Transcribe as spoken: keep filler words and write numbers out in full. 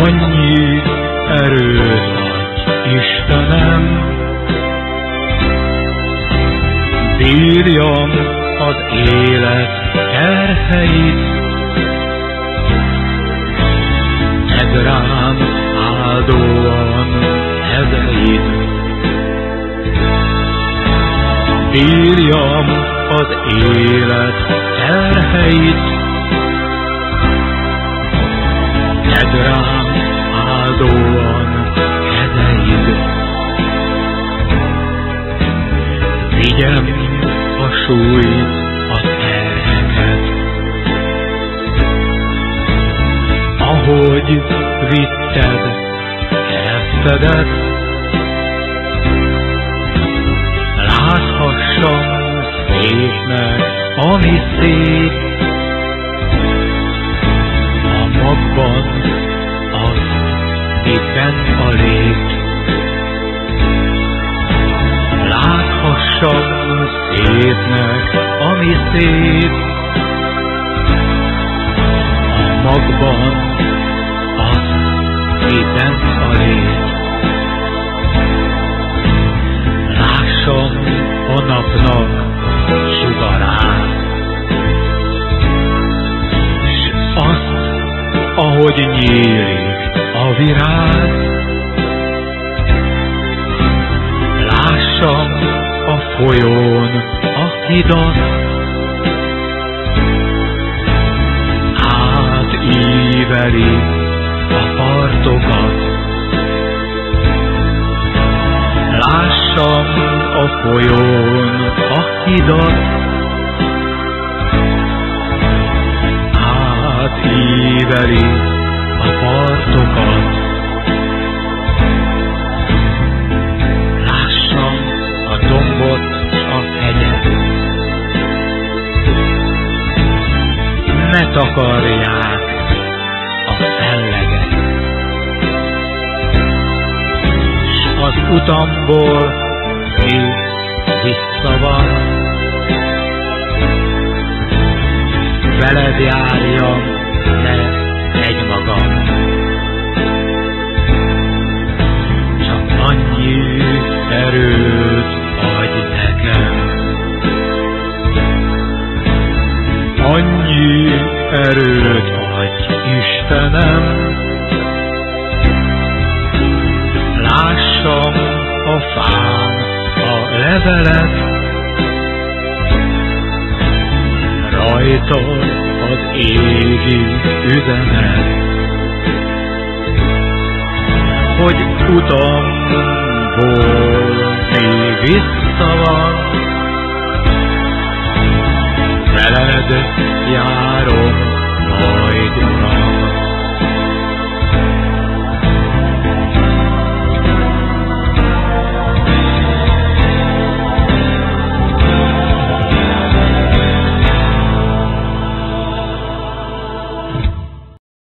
Annyi erőt adj, Istenem, bírjam az élet terheit, tedd rám áldóan ezeid. Bírjam az élet terheit, tedd rám áldóan ezeid. Vigyem a súlyt, a terheket, ahogy vitted keresztedet. Láthassam szépnek, ami szép, a magban az, mi bent a lét. Láthassam szépnek, ami szép, a magban az, mi bent a lét. Lássam a napnak sugarát, s azt, ahogy nyílik a virág. Lássam a folyón a hidat, átíveli a partokat. Lássam a folyón a hidat, átíveli a partokat. Lássam a dombot s a hegyet, ne takarják a felleget. S az utamból mi vissza van, veled járjam, ne egymagam. Csak annyi erőt adj nekem, annyi erőt adj, Istenem. Lássam a fán a levelet, rajta az égi üzenet, hogy utamból mi vissza van, veled járom majd, Uram.